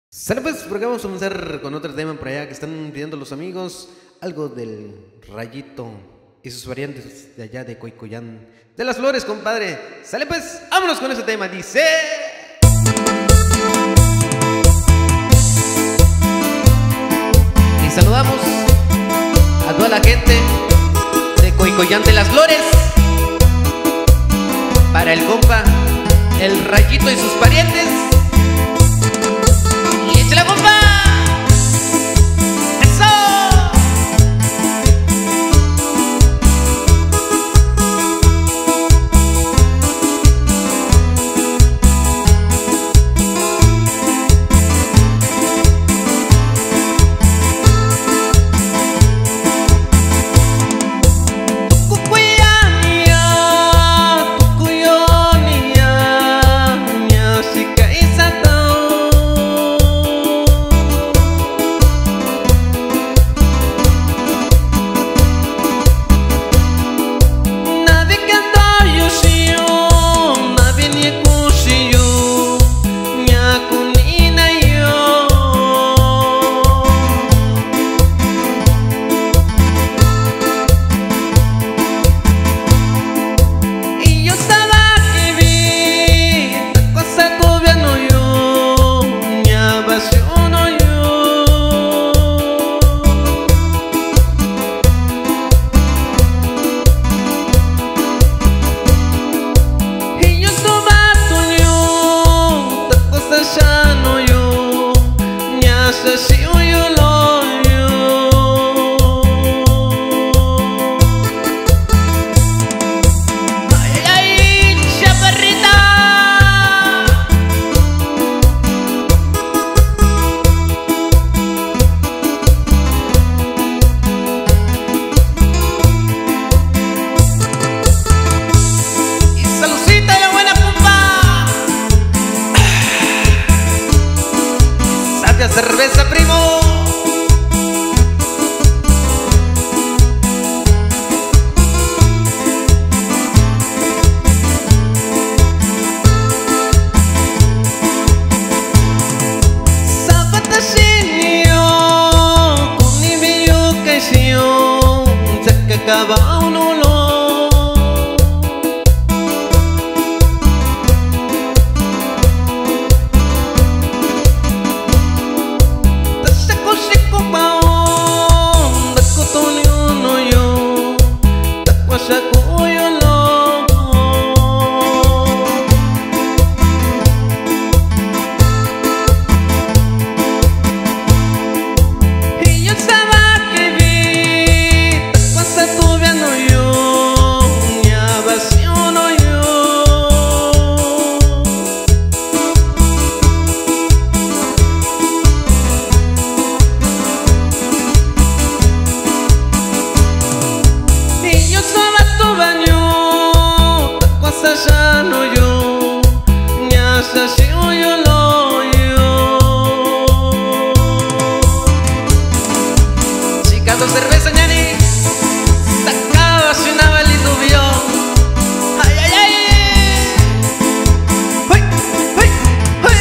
Sale pues, por acá vamos a comenzar con otro tema por allá que están pidiendo los amigos. Algo del Rayito y sus variantes de allá de Coicoyán de las Flores, compadre. Sale pues, vámonos con ese tema, dice. Y saludamos a toda la gente de Coicoyán de las Flores. Para el compa, el Rayito y sus parientes. ¡Y échale, compa! ¡Eso! Cerveza, primo. Zapata shinyo, kuni yo kaisyo, chakakaba unulo. Cerveza, ñani, sacaba si una balito vio. Ay, ay, ay. Uy, uy, uy.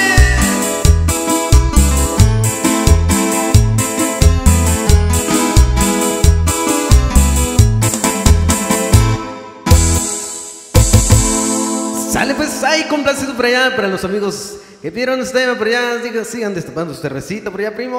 Sale pues, ahí complacido por allá para los amigos que pidieron este tema por allá. Sigan destapando su cervecita por allá, primo.